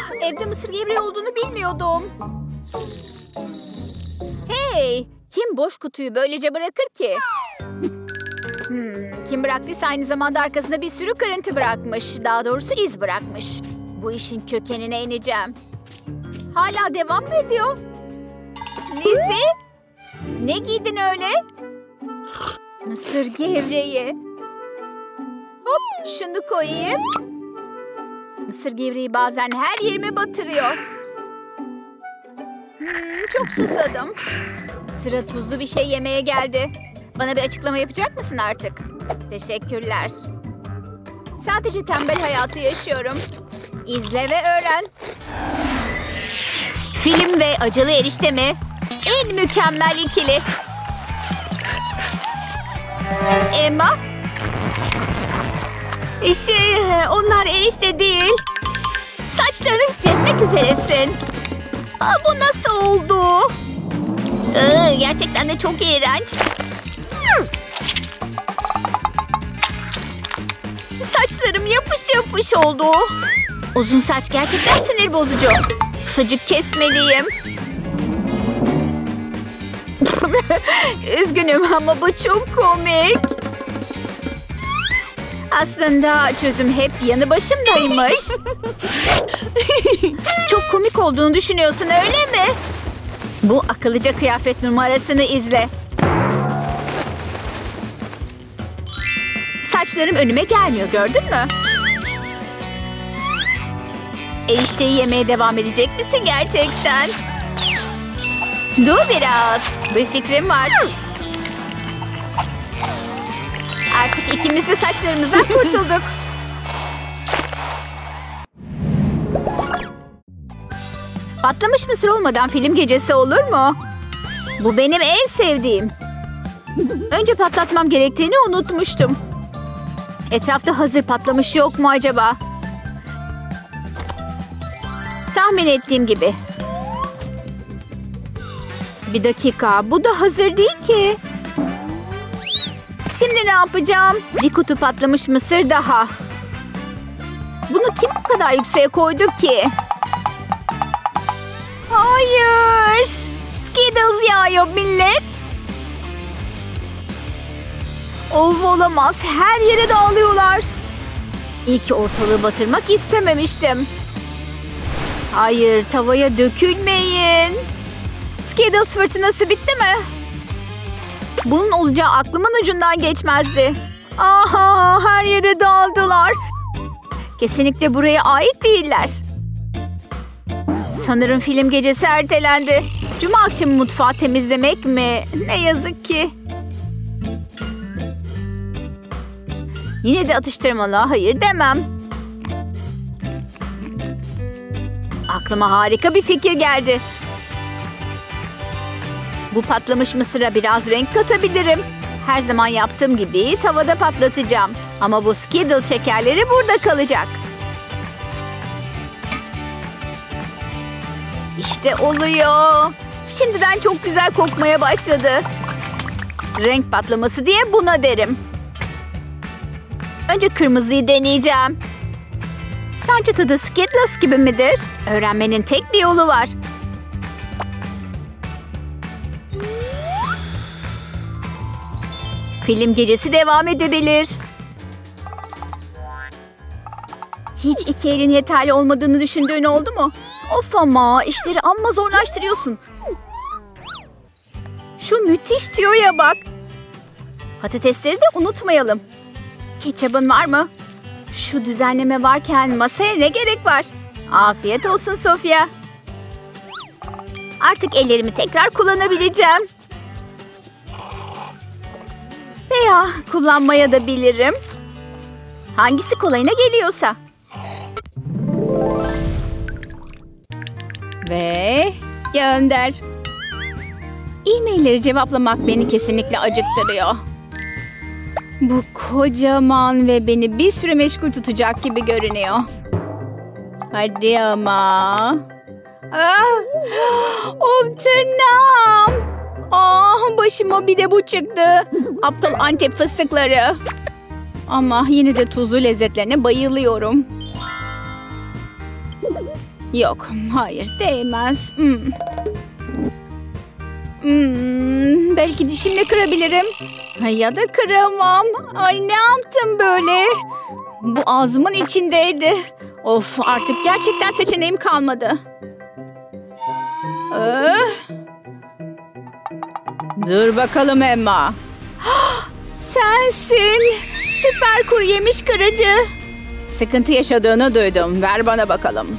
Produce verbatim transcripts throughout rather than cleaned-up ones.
Evde mısır gevreği olduğunu bilmiyordum. Hey! Kim boş kutuyu böylece bırakır ki? Hmm, kim bıraktıysa aynı zamanda arkasında bir sürü kırıntı bırakmış. Daha doğrusu iz bırakmış. Bu işin kökenine ineceğim. Hala devam mı ediyor? Lizzie? Ne giydin öyle? Mısır gevreği. Hop, şunu koyayım. Mısır gevreği bazen her yerime batırıyor. Hmm, çok susadım. Sıra tuzlu bir şey yemeye geldi. Bana bir açıklama yapacak mısın artık? Teşekkürler. Sadece tembel hayatı yaşıyorum. İzle ve öğren. Film ve acılı erişte mi? En mükemmel ikili. Emma? Şey, onlar erişte değil. Saçlarını kesmek üzeresin. Aa, bu nasıl oldu? Ee, gerçekten de çok iğrenç. Saçlarım yapış yapış oldu. Uzun saç gerçekten sinir bozucu. Kısacık kesmeliyim. Üzgünüm ama bu çok komik. Aslında çözüm hep yanı başımdaymış. Çok komik olduğunu düşünüyorsun, öyle mi? Bu akıllıca kıyafet numarasını izle. Saçlarım önüme gelmiyor, gördün mü? Erişteyi yemeye devam edecek misin gerçekten? Dur biraz. Bir fikrim var. Artık ikimiz de saçlarımızdan kurtulduk. Patlamış mısır olmadan film gecesi olur mu? Bu benim en sevdiğim. Önce patlatmam gerektiğini unutmuştum. Etrafta hazır patlamış yok mu acaba? Tahmin ettiğim gibi. Bir dakika, bu da hazır değil ki. Şimdi ne yapacağım? Bir kutu patlamış mısır daha. Bunu kim bu kadar yükseğe koydu ki? Hayır! Skittles yağıyor millet. Of, olamaz. Her yere dağılıyorlar. İyi ki ortalığı batırmak istememiştim. Hayır, tavaya dökülmeyin. Skittles fırtınası bitti mi? Bunun olacağı aklımın ucundan geçmezdi. Aha, her yere dağıldılar. Kesinlikle buraya ait değiller. Sanırım film gecesi ertelendi. Cuma akşamı mutfağı temizlemek mi? Ne yazık ki. Yine de atıştırmalığa hayır demem. Aklıma harika bir fikir geldi. Bu patlamış mısıra biraz renk katabilirim. Her zaman yaptığım gibi tavada patlatacağım. Ama bu Skittles şekerleri burada kalacak. İşte oluyor. Şimdiden çok güzel kokmaya başladı. Renk patlaması diye buna derim. Önce kırmızıyı deneyeceğim. Sence tadı Skittles gibi midir? Öğrenmenin tek bir yolu var. Film gecesi devam edebilir. Hiç iki elin yeterli olmadığını düşündüğün oldu mu? Of ama işleri amma zorlaştırıyorsun. Şu müthiş tüyoya bak. Patatesleri de unutmayalım. Ketçabın var mı? Şu düzenleme varken masaya ne gerek var? Afiyet olsun Sofia. Artık ellerimi tekrar kullanabileceğim. Veya kullanmaya da bilirim. Hangisi kolayına geliyorsa. Ve gönder. E-mailleri cevaplamak beni kesinlikle acıktırıyor. Bu kocaman ve beni bir süre meşgul tutacak gibi görünüyor. Hadi ama. Ah, of tırnağım. Ah, başıma bir de bu çıktı. Aptal Antep fıstıkları. Ama yine de tuzlu lezzetlerine bayılıyorum. Yok, hayır değmez. Hmm. Hmm, belki dişimle kırabilirim. Ya da kıramam. Ay ne yaptım böyle? Bu ağzımın içindeydi. Of, artık gerçekten seçeneğim kalmadı. Öh. Dur bakalım Emma. Sensin. Süper kuru yemiş kırıcı. Sıkıntı yaşadığını duydum. Ver bana bakalım.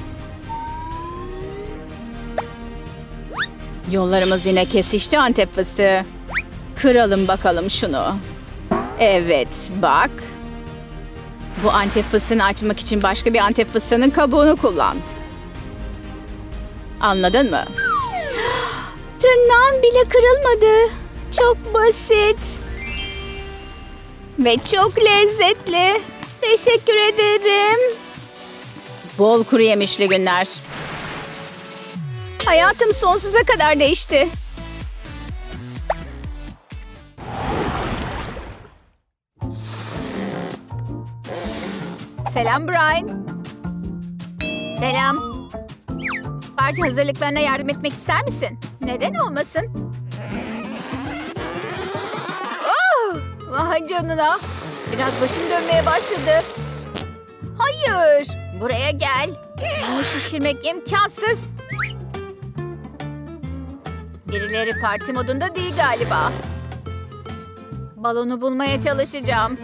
Yollarımız yine kesişti Antep fıstığı. Kıralım bakalım şunu. Evet, bak. Bu Antep fıstığını açmak için başka bir Antep fıstığının kabuğunu kullan. Anladın mı? Tırnağın bile kırılmadı. Çok basit. Ve çok lezzetli. Teşekkür ederim. Bol kuru yemişli günler. Hayatım sonsuza kadar değişti. Selam Brian. Selam. Parti hazırlıklarına yardım etmek ister misin? Neden olmasın? Oh! Vay canına. Biraz başım dönmeye başladı. Hayır. Buraya gel. Bunu şişirmek imkansız. Birileri parti modunda değil galiba. Balonu bulmaya çalışacağım.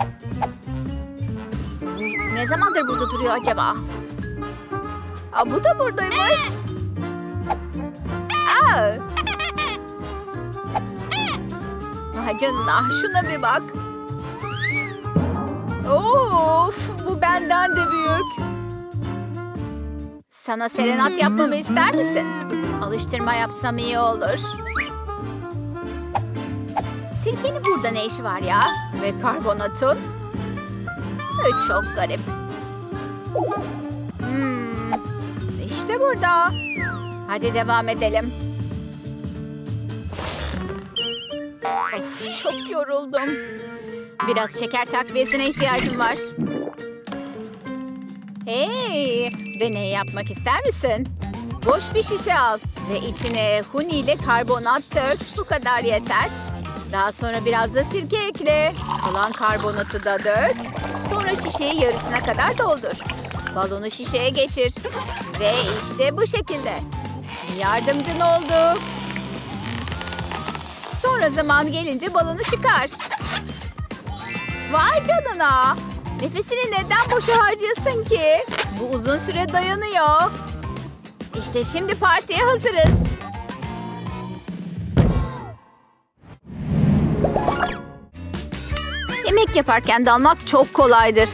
Ne zamandır burada duruyor acaba? Aa, bu da buradaymış. Aa. Vay canına, şuna bir bak. Of, bu benden de büyük. Sana serenat yapmamı ister misin? Alıştırma yapsam iyi olur. Sirkenin burada ne işi var ya? Ve karbonatın? Çok garip. Hmm, işte burada. Hadi devam edelim. Of, çok yoruldum. Biraz şeker takviyesine ihtiyacım var. Hey, deney yapmak ister misin? Boş bir şişe al ve içine huni ile karbonat dök. Bu kadar yeter. Daha sonra biraz da sirke ekle. Kalan karbonatı da dök. Sonra şişeyi yarısına kadar doldur. Balonu şişeye geçir. Ve işte bu şekilde. Yardımcın oldu. Sonra zaman gelince balonu çıkar. Vay canına. Nefesini neden boşa harcıyorsun ki? Bu uzun süre dayanıyor. İşte şimdi partiye hazırız. Yemek yaparken dalmak çok kolaydır.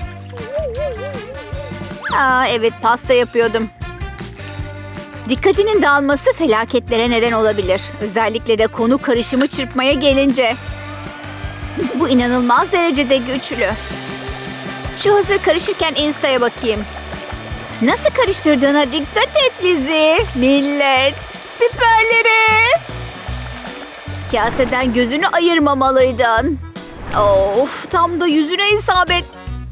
Aa, evet, pasta yapıyordum. Dikkatinin dağılması felaketlere neden olabilir. Özellikle de konu karışımı çırpmaya gelince. Bu inanılmaz derecede güçlü. Şu hazır karışırken Insta'ya bakayım. Nasıl karıştırdığına dikkat et Lizzie. Millet, süperleri. Kaseden gözünü ayırmamalıydın. Of, tam da yüzüne isabet.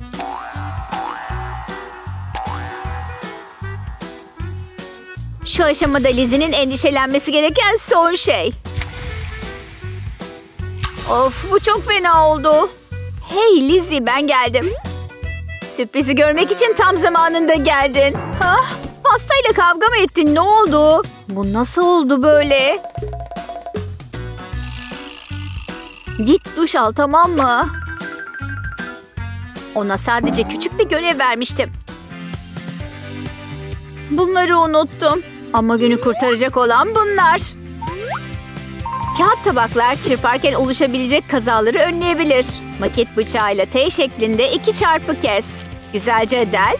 Şu aşamada Lizzie'nin endişelenmesi gereken son şey. Of, bu çok fena oldu. Hey Lizzie, ben geldim. Sürprizi görmek için tam zamanında geldin. Ah, pastayla kavga mı ettin? Ne oldu? Bu nasıl oldu böyle? Git duş al, tamam mı? Ona sadece küçük bir görev vermiştim. Bunları unuttum. Ama günü kurtaracak olan bunlar. Kağıt tabaklar çırparken oluşabilecek kazaları önleyebilir. Maket bıçağıyla T şeklinde iki çarpı kes. Güzelce del.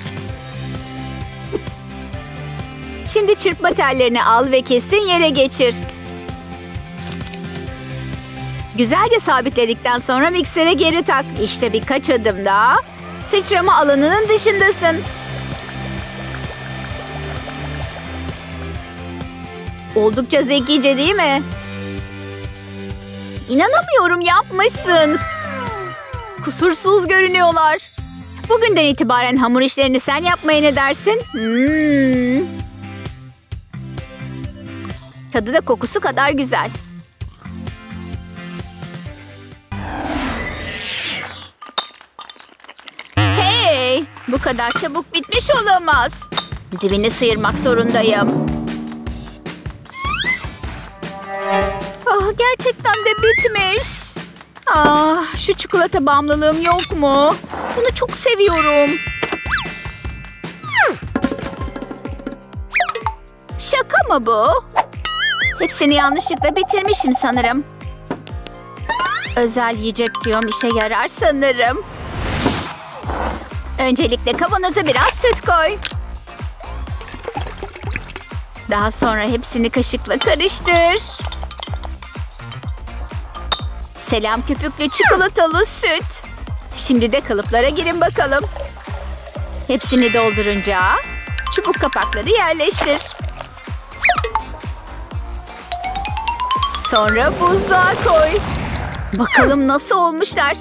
Şimdi çırpma tellerini al ve kestiğin yere geçir. Güzelce sabitledikten sonra miksere geri tak. İşte birkaç adım daha. Sıçrama alanının dışındasın. Oldukça zekice değil mi? İnanamıyorum, yapmışsın. Kusursuz görünüyorlar. Bugünden itibaren hamur işlerini sen yapmaya ne dersin? Hmm. Tadı da kokusu kadar güzel. Hey! Bu kadar çabuk bitmiş olamaz. Dibini sıyırmak zorundayım. Ah, gerçekten de bitmiş. Ah, şu çikolata bağımlılığım yok mu? Bunu çok seviyorum. Şaka mı bu? Hepsini yanlışlıkla bitirmişim sanırım. Özel yiyecek diyorum, işe yarar sanırım. Öncelikle kavanoza biraz süt koy. Daha sonra hepsini kaşıkla karıştır. Selam köpüklü çikolatalı süt. Şimdi de kalıplara girin bakalım. Hepsini doldurunca çubuk kapakları yerleştir. Sonra buzluğa koy. Bakalım nasıl olmuşlar.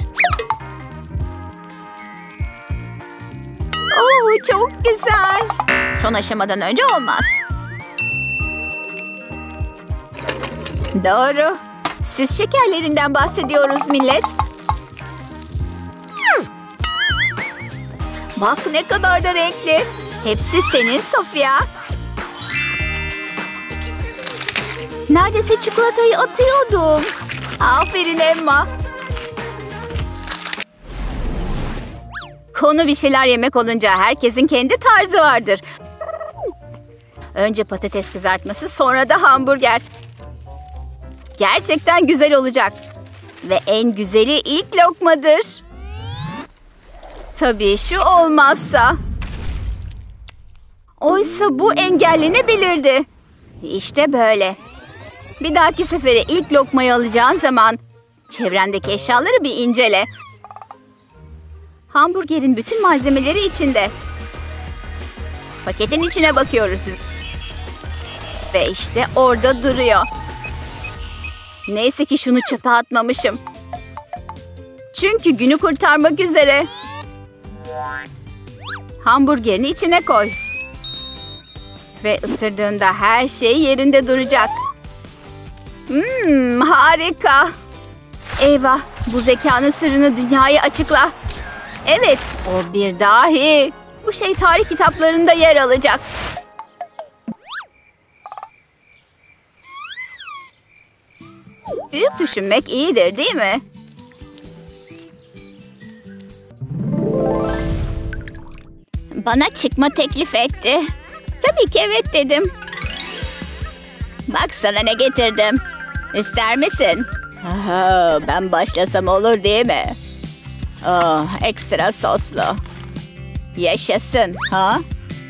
Oo, çok güzel. Son aşamadan önce olmaz. Doğru. Süs şekerlerinden bahsediyoruz millet. Bak ne kadar da renkli. Hepsi senin Sofia. Neredeyse çikolatayı atıyordum. Aferin Emma. Konu bir şeyler yemek olunca herkesin kendi tarzı vardır. Önce patates kızartması, sonra da hamburger. Gerçekten güzel olacak. Ve en güzeli ilk lokmadır. Tabii şu olmazsa. Oysa bu engellenebilirdi. İşte böyle. Bir dahaki sefere ilk lokmayı alacağın zaman çevrendeki eşyaları bir incele. Hamburgerin bütün malzemeleri içinde. Paketin içine bakıyoruz. Ve işte orada duruyor. Neyse ki şunu çöpe atmamışım. Çünkü günü kurtarmak üzere. Hamburgerini içine koy. Ve ısırdığında her şey yerinde duracak. Hmm, harika. Eyvah, bu zekanın sırrını dünyaya açıkla. Evet, o bir dahi. Bu şey tarih kitaplarında yer alacak. Büyük düşünmek iyidir, değil mi? Bana çıkma teklif etti. Tabii ki evet dedim. Bak sana ne getirdim. İster misin? Aha, ben başlasam olur değil mi? Oh, ekstra soslu. Yaşasın, ha?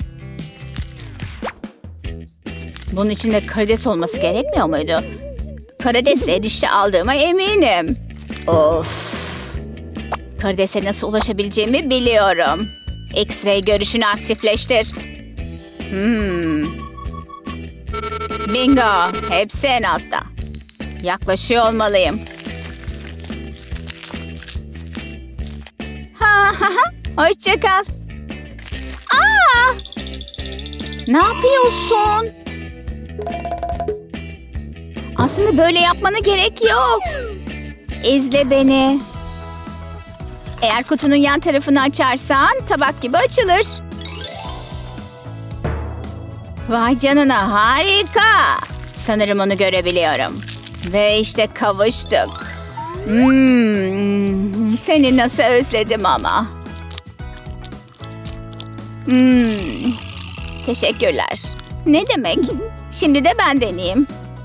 Bunun içinde karides olması gerekmiyor muydu? Karidesle erişte aldığıma eminim. Of. Karidese nasıl ulaşabileceğimi biliyorum. X-ray görüşünü aktifleştir. Hmm. Bingo. Hepsi en altta. Yaklaşıyor olmalıyım. Ha ha ha. Hoşça kal. Aa! Ne yapıyorsun? Aslında böyle yapmana gerek yok. İzle beni. Eğer kutunun yan tarafını açarsan tabak gibi açılır. Vay canına, harika. Sanırım onu görebiliyorum. Ve işte kavuştuk. Hmm, seni nasıl özledim ama. Hmm, teşekkürler. Ne demek? Şimdi de ben deneyeyim.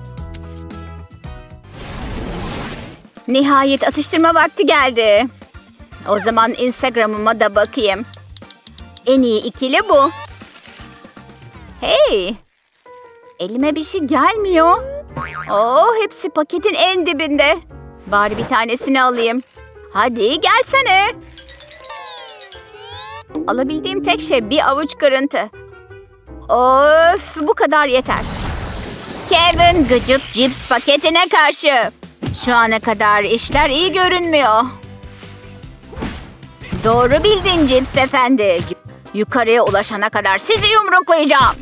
Nihayet atıştırma vakti geldi. O zaman Instagram'ıma da bakayım. En iyi ikili bu. Hey! Elime bir şey gelmiyor. Oh, hepsi paketin en dibinde. Bari bir tanesini alayım. Hadi gelsene. Alabildiğim tek şey bir avuç kırıntı. Of, bu kadar yeter. Kevin, gıcık cips paketine karşı. Şu ana kadar işler iyi görünmüyor. Doğru bildin Cips Efendi. Yukarıya ulaşana kadar sizi yumruklayacağım.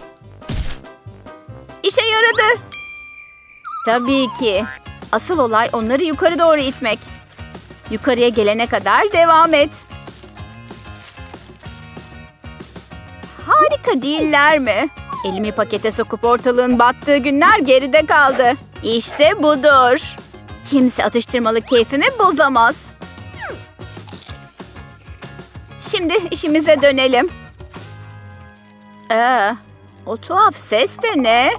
İşe yaradı. Tabii ki. Asıl olay onları yukarı doğru itmek. Yukarıya gelene kadar devam et. Harika değiller mi? Elimi pakete sokup ortalığın battığı günler geride kaldı. İşte budur. Kimse atıştırmalık keyfimi bozamaz. Şimdi işimize dönelim. Ee, o tuhaf ses de ne?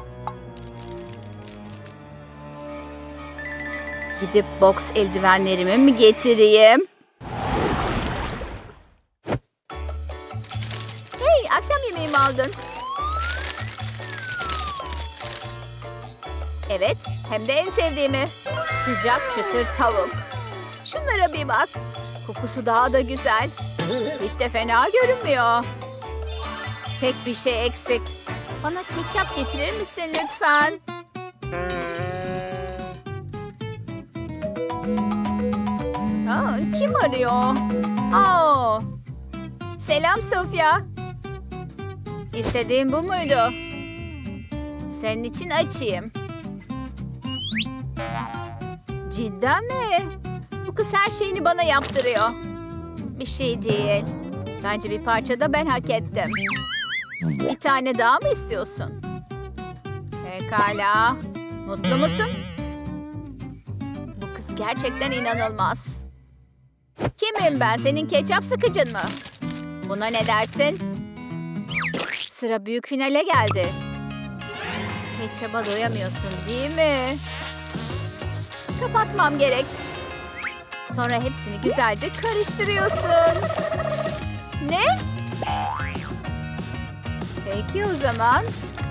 Gidip boks eldivenlerimi mi getireyim? Hey, akşam yemeği mi aldın? Evet, hem de en sevdiğimi. Sıcak çıtır tavuk. Şunlara bir bak. Kokusu daha da güzel. Hiç de fena görünmüyor. Tek bir şey eksik. Bana ketçap getirir misin lütfen? Aa, kim arıyor? Aa, selam Sofya. İstediğin bu muydu? Senin için açayım. Cidden mi? Bu kız her şeyini bana yaptırıyor. Bir şey değil. Bence bir parça da ben hak ettim. Bir tane daha mı istiyorsun? Pekala. Mutlu musun? Bu kız gerçekten inanılmaz. Kimim ben? Senin ketçap sıkıcın mı? Buna ne dersin? Sıra büyük finale geldi. Ketçaba doyamıyorsun değil mi? Kapatmam gerek. Sonra hepsini güzelce karıştırıyorsun. Ne? Peki o zaman.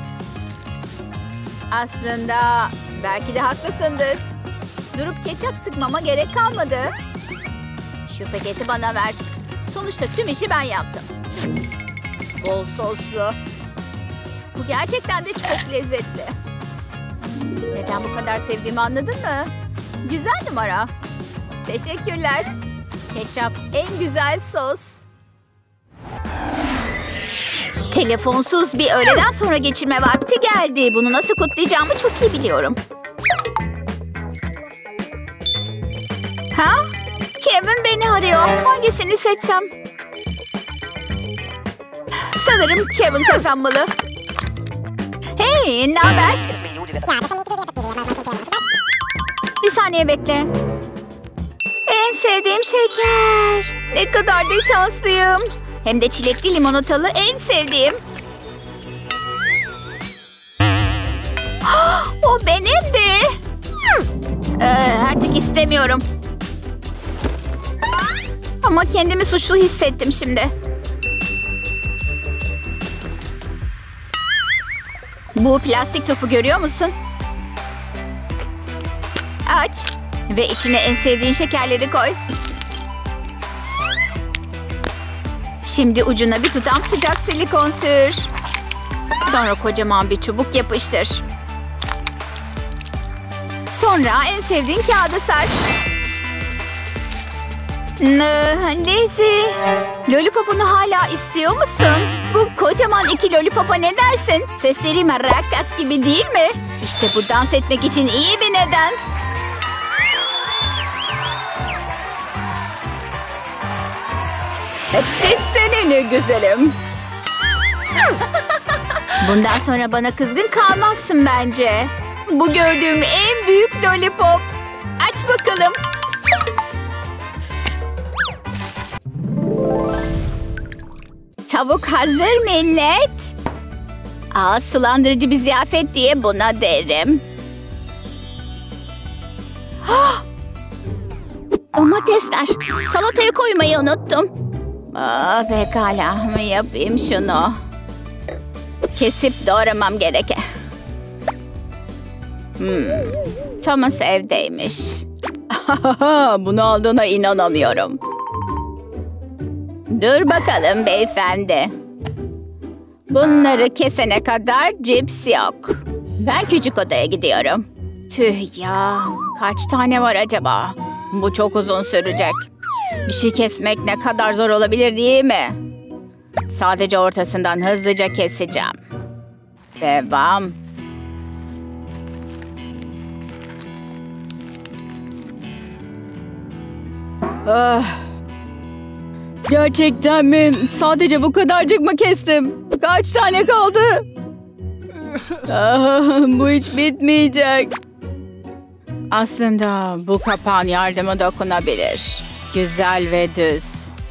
Aslında belki de haklısındır. Durup ketçap sıkmama gerek kalmadı. Şu paketi bana ver. Sonuçta tüm işi ben yaptım. Bol soslu. Bu gerçekten de çok lezzetli. Neden bu kadar sevdiğimi anladın mı? Güzel numara. Teşekkürler. Ketçap en güzel sos. Telefonsuz bir öğleden sonra geçirme vakti geldi. Bunu nasıl kutlayacağımı çok iyi biliyorum. Ha? Kevin beni arıyor. Hangisini seçsem? Sanırım Kevin kazanmalı. Hey, ne haber? Bir saniye bekle. En sevdiğim şeker. Ne kadar da şanslıyım. Hem de çilekli limonatalı en sevdiğim. O benimdi. Ee, artık istemiyorum. Ama kendimi suçlu hissettim şimdi. Bu plastik topu görüyor musun? Aç. Ve içine en sevdiğin şekerleri koy. Şimdi ucuna bir tutam sıcak silikon sür. Sonra kocaman bir çubuk yapıştır. Sonra en sevdiğin kağıdı sar. Lizzy, lollipopunu hala istiyor musun? Bu kocaman iki lollipopa ne dersin? Sesleri maracas gibi değil mi? İşte bu dans etmek için iyi bir neden. Hepsi senin güzelim. Bundan sonra bana kızgın kalmazsın bence. Bu gördüğüm en büyük lollipop. Aç bakalım. Tavuk hazır millet. Aa, sulandırıcı bir ziyafet diye buna derim. Domatesler. Salataya koymayı unuttum. Aa, pekala mı yapayım şunu. Kesip doğramam gerek. Hmm, Thomas evdeymiş. Bunu aldığına inanamıyorum. Dur bakalım beyefendi. Bunları kesene kadar cips yok. Ben küçük odaya gidiyorum. Tüh ya. Kaç tane var acaba? Bu çok uzun sürecek. Bir şey kesmek ne kadar zor olabilir değil mi? Sadece ortasından hızlıca keseceğim. Devam. Ah. Gerçekten mi? Sadece bu kadarcık mı kestim? Kaç tane kaldı? Ah, bu hiç bitmeyecek. Aslında bu kapağın yardımı dokunabilir. Güzel ve düz.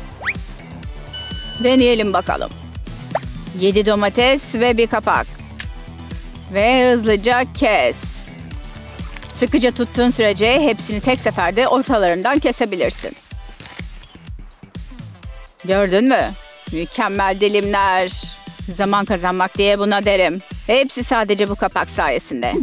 Deneyelim bakalım. Yedi domates ve bir kapak. Ve hızlıca kes. Sıkıca tuttuğun sürece hepsini tek seferde ortalarından kesebilirsin. Gördün mü? Mükemmel dilimler. Zaman kazanmak diye buna derim. Hepsi sadece bu kapak sayesinde.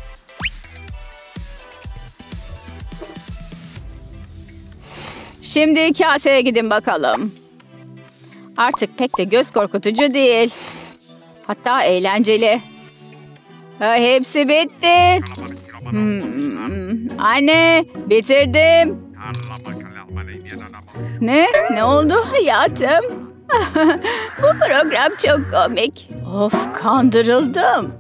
Şimdi kaseye gidin bakalım. Artık pek de göz korkutucu değil. Hatta eğlenceli. Ha, hepsi bitti. Hmm, anne, bitirdim. Ne? Ne oldu hayatım? Bu program çok komik. Of, kandırıldım.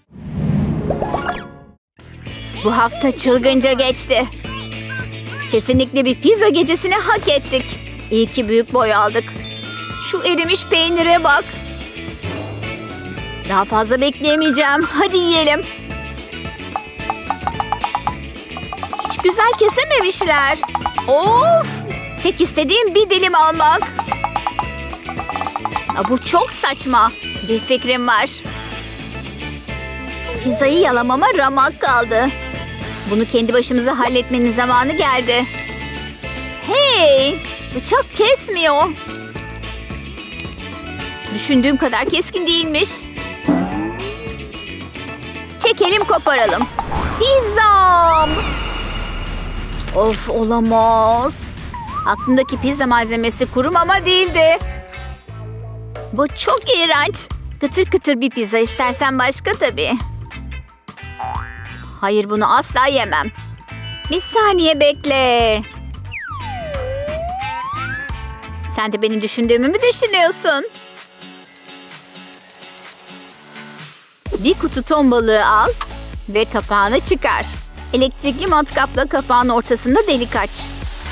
Bu hafta çılgınca geçti. Kesinlikle bir pizza gecesini hak ettik. İyi ki büyük boy aldık. Şu erimiş peynire bak. Daha fazla bekleyemeyeceğim. Hadi yiyelim. Hiç güzel kesememişler. Of! Tek istediğim bir dilim almak. Ya bu çok saçma. Bir fikrim var. Pizzayı yalamama ramak kaldı. Bunu kendi başımıza halletmenin zamanı geldi. Hey! Bıçak kesmiyor. Düşündüğüm kadar keskin değilmiş. Çekelim, koparalım. Pizzam! Of, olamaz. Aklımdaki pizza malzemesi kuru mama değildi. Bu çok iğrenç. Kıtır kıtır bir pizza istersen başka tabii. Hayır, bunu asla yemem. Bir saniye bekle. Sen de benim düşündüğümü mü düşünüyorsun? Bir kutu ton balığı al ve kapağını çıkar. Elektrikli matkapla kapağın ortasında delik aç.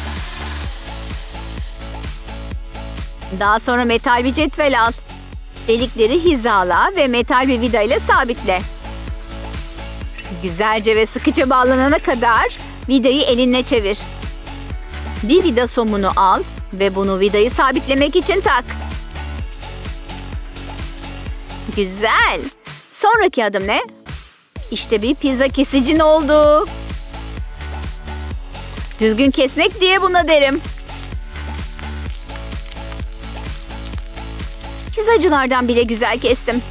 Daha sonra metal bir cetvel al. Delikleri hizala ve metal bir vida ile sabitle. Güzelce ve sıkıca bağlanana kadar vidayı elinle çevir. Bir vida somunu al ve bunu vidayı sabitlemek için tak. Güzel. Sonraki adım ne? İşte bir pizza kesicin oldu. Düzgün kesmek diye buna derim. Pizzacılardan bile güzel kestim.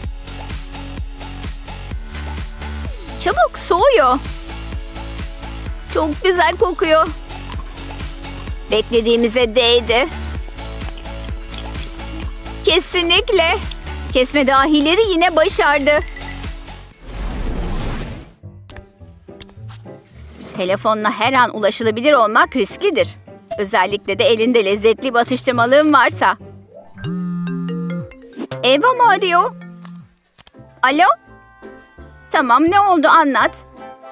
Çabuk, soğuyor. Çok güzel kokuyor. Beklediğimize değdi. Kesinlikle. Kesme dahileri yine başardı. Telefonla her an ulaşılabilir olmak risklidir. Özellikle de elinde lezzetli bir atıştırmalığın varsa. Eva mı arıyor? Alo? Tamam, ne oldu, anlat.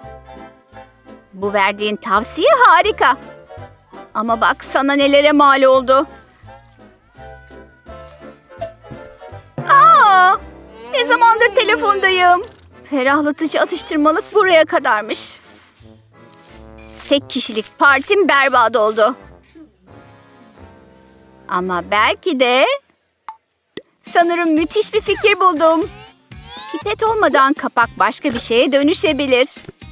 Bu verdiğin tavsiye harika. Ama bak sana nelere mal oldu. Aa, ne zamandır telefondayım. Ferahlatıcı atıştırmalık buraya kadarmış. Tek kişilik partim berbat oldu. Ama belki de... Sanırım müthiş bir fikir buldum. Pipet olmadan kapak başka bir şeye dönüşebilir.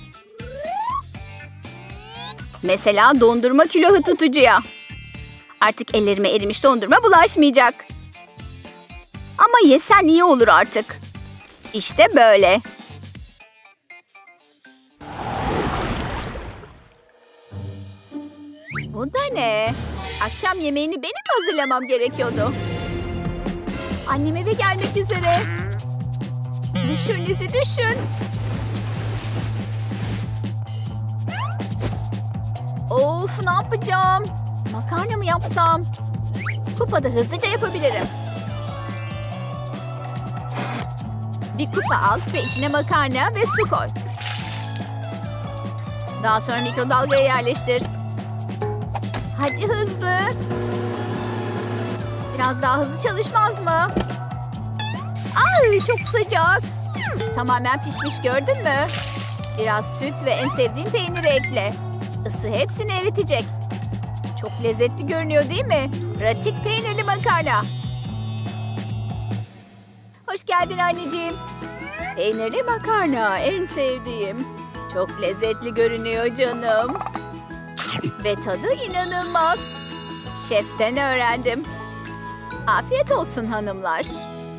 Mesela dondurma külahı tutucuya. Artık ellerime erimiş dondurma bulaşmayacak. Ama yesen iyi olur artık. İşte böyle. Bu da ne? Akşam yemeğini benim mi hazırlamam gerekiyordu? Annem eve gelmek üzere. Düşün Lizzy, düşün. Of, ne yapacağım? Makarna mı yapsam? Kupada hızlıca yapabilirim. Bir kupa al ve içine makarna ve su koy. Daha sonra mikrodalgaya yerleştir. Hadi hızlı. Biraz daha hızlı çalışmaz mı? Ay çok sıcak. Tamamen pişmiş, gördün mü? Biraz süt ve en sevdiğin peyniri ekle. Isı hepsini eritecek. Çok lezzetli görünüyor değil mi? Pratik peynirli makarna. Hoş geldin anneciğim. Peynirli makarna en sevdiğim. Çok lezzetli görünüyor canım. Ve tadı inanılmaz. Şeften öğrendim. Afiyet olsun hanımlar.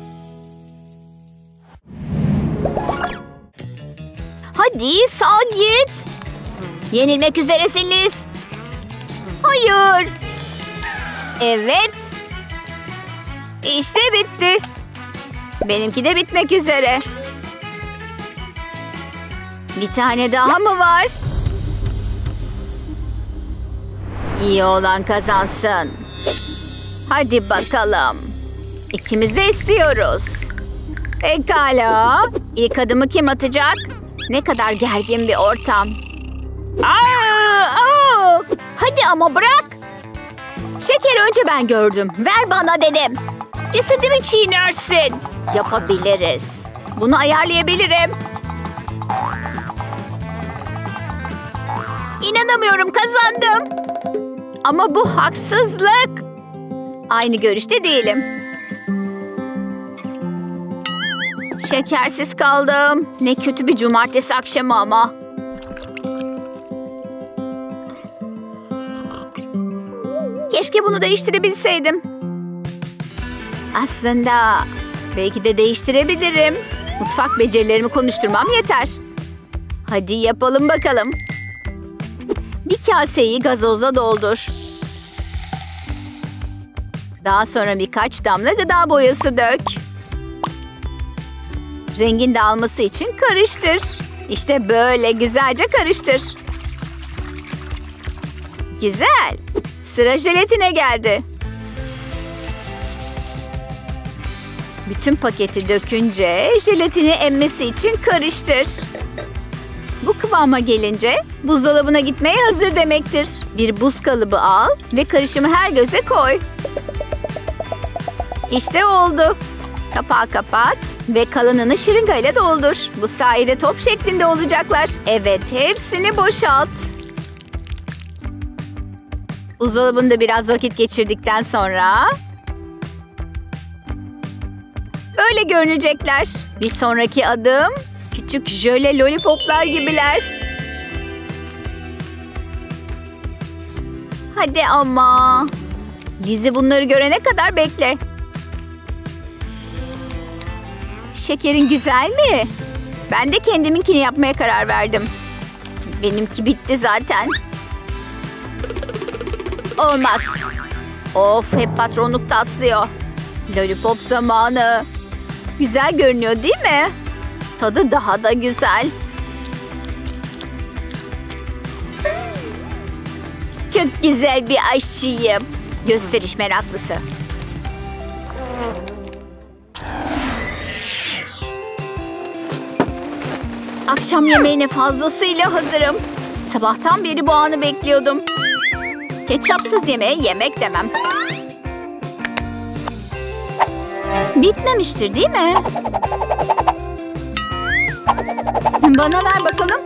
Hadi sağ git. Yenilmek üzeresin Liz. Hayır. Evet. İşte bitti. Benimki de bitmek üzere. Bir tane daha mı var? İyi olan kazansın. Hadi bakalım. İkimiz de istiyoruz. Pekala. İlk adımı kim atacak? Ne kadar gergin bir ortam. Aa, aa. Hadi ama bırak. Şekeri önce ben gördüm. Ver bana dedim. Cesedimi çiğnersin. Yapabiliriz. Bunu ayarlayabilirim. İnanamıyorum, kazandım. Ama bu haksızlık. Aynı görüşte değilim. Şekersiz kaldım. Ne kötü bir cumartesi akşamı ama. Keşke bunu değiştirebilseydim. Aslında belki de değiştirebilirim. Mutfak becerilerimi konuşturmam yeter. Hadi yapalım bakalım. Bir kaseyi gazozla doldur. Daha sonra birkaç damla gıda boyası dök. Rengin dağılması için karıştır. İşte böyle güzelce karıştır. Güzel. Sıra jelatine geldi. Bütün paketi dökünce jelatini emmesi için karıştır. Bu kıvama gelince buzdolabına gitmeye hazır demektir. Bir buz kalıbı al ve karışımı her göze koy. İşte oldu. Kapağı kapat ve kalanını şırıngayla doldur. Bu sayede top şeklinde olacaklar. Evet, hepsini boşalt. Buzdolabında biraz vakit geçirdikten sonra böyle görünecekler. Bir sonraki adım küçük jöle lollipoplar gibiler. Hadi ama. Lizzie bunları görene kadar bekle. Şekerin güzel mi? Ben de kendiminkini yapmaya karar verdim. Benimki bitti zaten. Olmaz. Of, hep patronluk taslıyor. Lollipop zamanı. Güzel görünüyor değil mi? Tadı daha da güzel. Çok güzel bir aşçıyım. Gösteriş meraklısı. Akşam yemeğine fazlasıyla hazırım. Sabahtan beri bu anı bekliyordum. Ketçapsız yemeğe yemek demem. Bitmemiştir değil mi? Bana ver bakalım.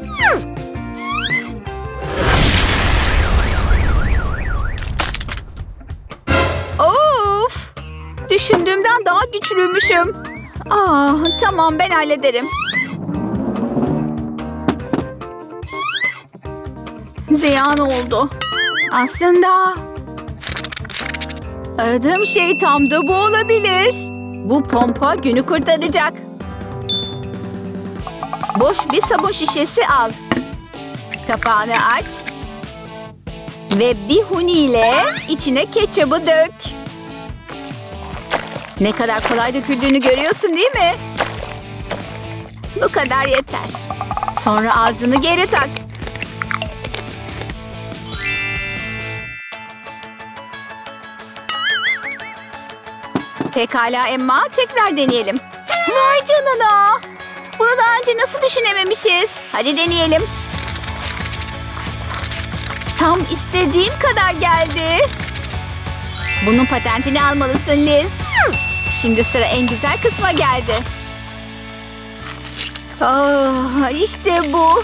Of! Düşündüğümden daha güçlüymüşüm. Aa, tamam, ben hallederim. Ziyan oldu. Aslında aradığım şey tam da bu olabilir. Bu pompa günü kurtaracak. Boş bir sabun şişesi al. Kapağını aç. Ve bir huni ile içine ketçabı dök. Ne kadar kolay döküldüğünü görüyorsun değil mi? Bu kadar yeter. Sonra ağzını geri tak. Pekala Emma, tekrar deneyelim. Vay canına! Bunu daha önce nasıl düşünememişiz? Hadi deneyelim. Tam istediğim kadar geldi. Bunun patentini almalısın Liz. Şimdi sıra en güzel kısma geldi. Oh, işte bu.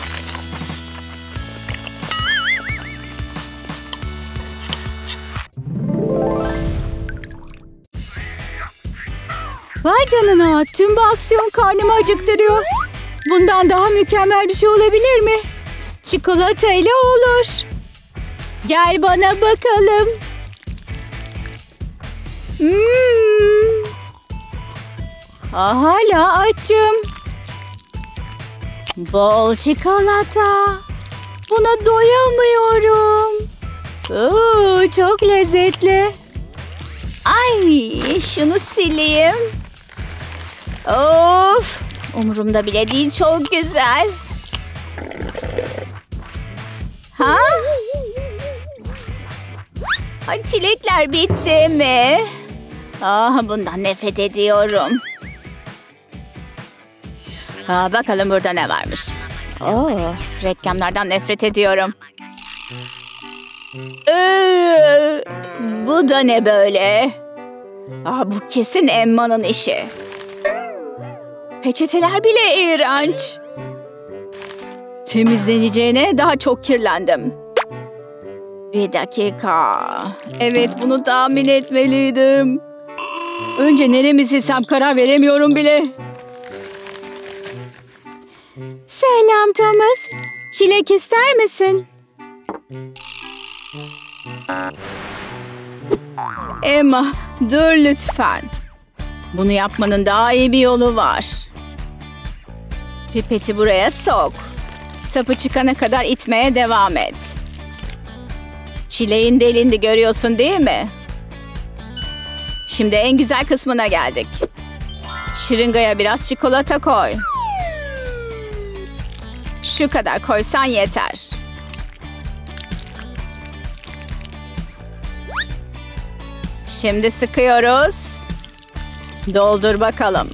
Vay canına, tüm bu aksiyon karnımı acıktırıyor. Bundan daha mükemmel bir şey olabilir mi? Çikolata ile olur. Gel bana bakalım. Hmm. Ah, hala açım. Bol çikolata. Buna doyamıyorum. Oo, çok lezzetli. Ay, şunu sileyim. Of, umurumda bile değil, çok güzel. Ha? Ay, çilekler bitti mi? Ah, bundan nefret ediyorum. Ha, bakalım burada ne varmış. Oo, reklamlardan nefret ediyorum. Ee, bu da ne böyle? Ah, bu kesin Emma'nın işi. Peçeteler bile iğrenç. Temizleneceğine daha çok kirlendim. Bir dakika. Evet, bunu tahmin etmeliydim. Önce neremi silsem karar veremiyorum bile. Selam Thomas. Çilek ister misin? Emma, dur lütfen. Bunu yapmanın daha iyi bir yolu var. Pipeti buraya sok. Sapı çıkana kadar itmeye devam et. Çileğin delindi, görüyorsun değil mi? Şimdi en güzel kısmına geldik. Şırıngaya biraz çikolata koy. Şu kadar koysan yeter. Şimdi sıkıyoruz. Doldur bakalım.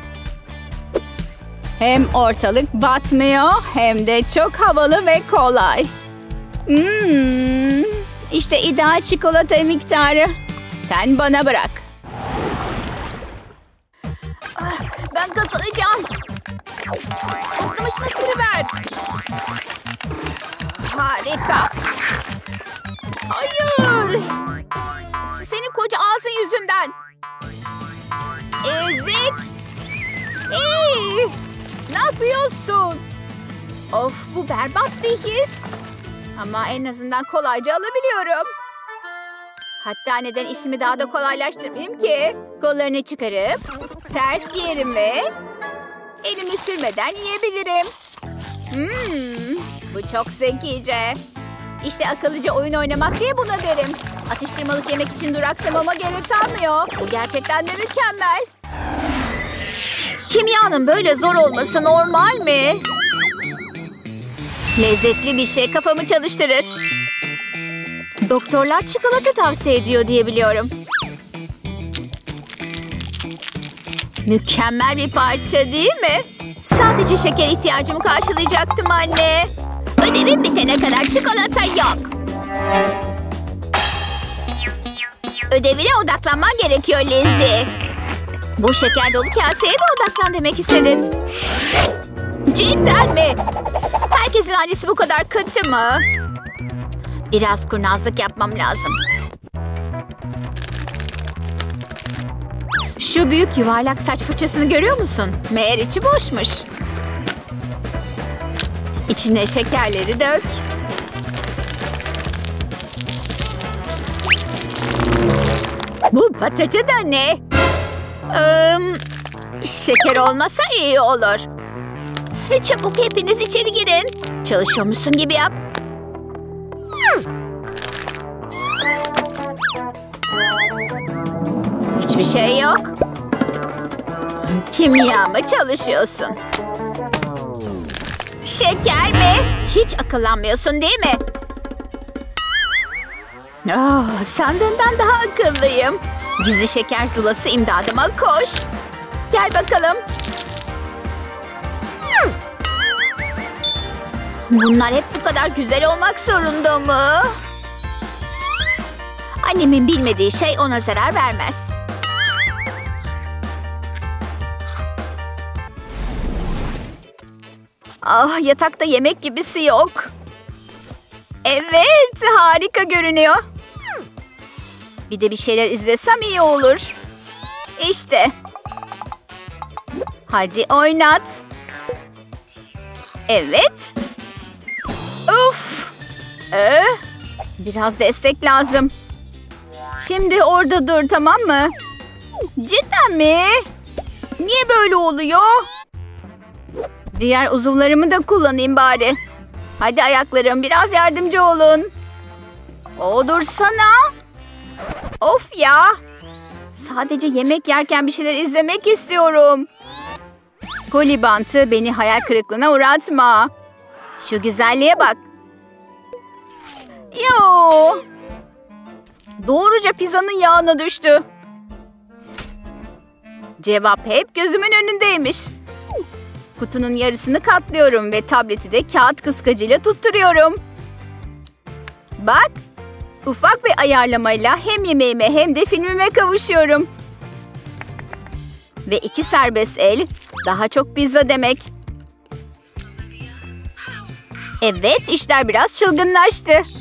Hem ortalık batmıyor hem de çok havalı ve kolay. Hmm, işte ideal çikolata miktarı. Sen bana bırak. Ah, ben kazanacağım. Patlamış mısırı ver. Harika. Hayır. Senin koca ağzın yüzünden. Ezik. Hey, ne yapıyorsun? Of, bu berbat bir his. Ama en azından kolayca alabiliyorum. Hatta neden işimi daha da kolaylaştırmayayım ki? Kollarını çıkarıp ters giyerim ve elimi sürmeden yiyebilirim. Hmm, bu çok zekice. İşte akıllıca oyun oynamak diye buna derim. Atıştırmalık yemek için duraksamama gerek kalmıyor. Bu gerçekten de mükemmel. Kimyanın böyle zor olması normal mi? Lezzetli bir şey kafamı çalıştırır. Doktorlar çikolata tavsiye ediyor diye biliyorum. Mükemmel bir parça değil mi? Sadece şeker ihtiyacımı karşılayacaktım anne. Ödevim bitene kadar çikolata yok. Ödevine odaklanman gerekiyor Lizzie. Bu şeker dolu kaseye mi odaklan demek istedin? Cidden mi? Herkesin annesi bu kadar kötü mü? Biraz kurnazlık yapmam lazım. Şu büyük yuvarlak saç fırçasını görüyor musun? Meğer içi boşmuş. İçine şekerleri dök. Bu patırtı da ne? Ee, şeker olmasa iyi olur. Çabuk hepiniz içeri girin. Çalışıyormuşsun gibi yap. Hiçbir şey yok. Kimya mı çalışıyorsun? Şeker mi? Hiç akıllanmıyorsun değil mi? Oh, sandığından daha akıllıyım. Gizli şeker zulası imdadıma koş. Gel bakalım. Bunlar hep bu kadar güzel olmak zorunda mı? Annemin bilmediği şey ona zarar vermez. Ah, yatakta yemek gibisi yok. Evet, harika görünüyor. Bir de bir şeyler izlesem iyi olur. İşte. Hadi oynat. Evet. Uf. Ee, biraz destek lazım. Şimdi orada dur, tamam mı? Cidden mi? Niye böyle oluyor? Diğer uzuvlarımı da kullanayım bari. Hadi ayaklarım, biraz yardımcı olun. O dursana. Of ya. Sadece yemek yerken bir şeyler izlemek istiyorum. Koli bantı, beni hayal kırıklığına uğratma. Şu güzelliğe bak. Yo. Doğruca pizzanın yağına düştü. Cevap hep gözümün önündeymiş. Kutunun yarısını katlıyorum ve tableti de kağıt kıskacıyla tutturuyorum. Bak, ufak bir ayarlamayla hem yemeğime hem de filmime kavuşuyorum. Ve iki serbest el daha çok pizza demek. Evet, işler biraz çılgınlaştı.